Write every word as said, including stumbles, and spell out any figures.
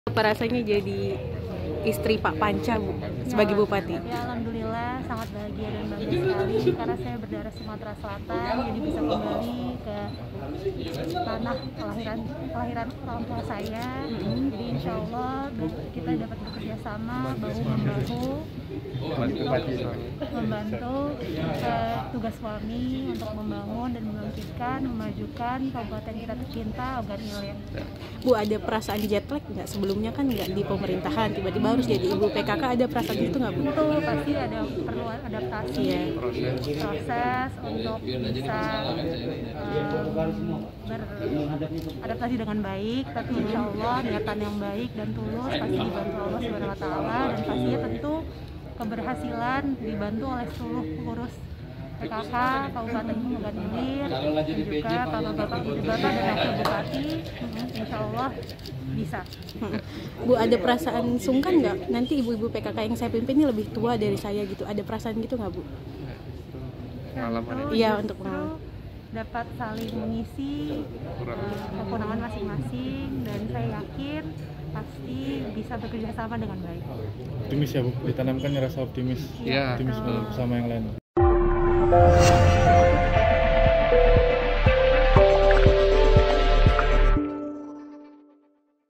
Apa rasanya jadi istri Pak Panca, Bu, sebagai Bupati? Ya, alhamdulillah sangat bahagia dan bangga sekali karena saya berdarah Sumatera Selatan, jadi bisa kembali ke tanah kelahiran kelahiran orang tua saya. Jadi insya Allah kita dapat bekerja sama bahu membahu membantu uh, tugas suami untuk membangun dan membangkitkan, memajukan kabupaten kita tercinta Ogan Ilir. Bu, ada perasaan jet lag nggak? Sebelumnya kan nggak di pemerintahan, tiba-tiba harus jadi ibu P K K, ada perasaan gitu nggak, Bu? Itu pasti ada perlu adaptasi, ya. proses untuk bisa um, beradaptasi dengan baik, tapi insya Allah niatan yang baik dan tulus pasti dibantu Allah Subhanahu Wa Taala, dan pastinya tentu keberhasilan dibantu oleh seluruh pengurus P K K Kabupaten Ogan Ilir dan juga bapak-bapak bapak dan wakil bupati. Insya Allah bisa. Bu, ada perasaan sungkan nggak nanti ibu-ibu P K K yang saya pimpin ini lebih tua dari saya gitu? Ada perasaan gitu nggak, Bu? Iya, untuk pengalaman. Dapat saling mengisi uh, kewenangan masing-masing, dan saya yakin pasti bisa bekerja sama dengan baik. Optimis ya, Bu, ditanamkan rasa optimis, ya, optimis bersama yang lain.